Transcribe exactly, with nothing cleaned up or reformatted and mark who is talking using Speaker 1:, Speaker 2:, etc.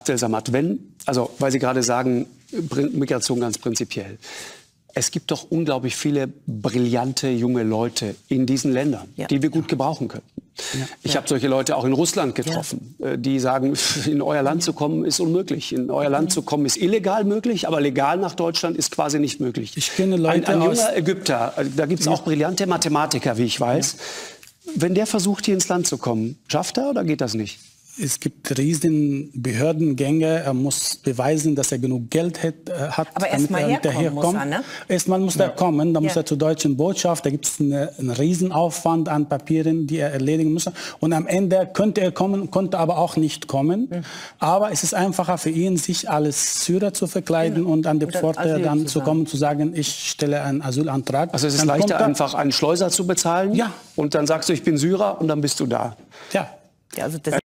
Speaker 1: Abdel-Samad, wenn, also weil Sie gerade sagen, Migration ganz prinzipiell. Es gibt doch unglaublich viele brillante junge Leute in diesen Ländern, ja. die wir gut gebrauchen können. Ja. Ich ja. habe solche Leute auch in Russland getroffen, ja. die sagen, in euer Land zu kommen ist unmöglich. In euer Land zu kommen ist illegal möglich, aber legal nach Deutschland ist quasi nicht möglich.
Speaker 2: Ich kenne Leute
Speaker 1: ein, ein
Speaker 2: aus
Speaker 1: junger Ägypter, da gibt es auch brillante Mathematiker, wie ich weiß. Ja. Wenn der versucht, hier ins Land zu kommen, schafft er oder geht das nicht?
Speaker 2: Es gibt riesen Behördengänge. Er muss beweisen, dass er genug Geld hat. hat
Speaker 3: Aber erstmal herkommen muss er, ne?
Speaker 2: Erstmal muss er kommen, dann
Speaker 3: ja.
Speaker 2: muss er zur deutschen Botschaft. Da gibt es eine, einen Riesenaufwand an Papieren, die er erledigen muss. Und am Ende könnte er kommen, konnte aber auch nicht kommen. Mhm. Aber es ist einfacher für ihn, sich als Syrer zu verkleiden ja. und an die Pforte dann zu kommen, zu sagen, ich stelle einen Asylantrag.
Speaker 1: Also es ist
Speaker 2: dann
Speaker 1: leichter, einfach einen Schleuser zu bezahlen?
Speaker 2: Ja.
Speaker 1: Und dann sagst du, ich bin Syrer und dann bist du da?
Speaker 2: Ja.
Speaker 3: Ja, also das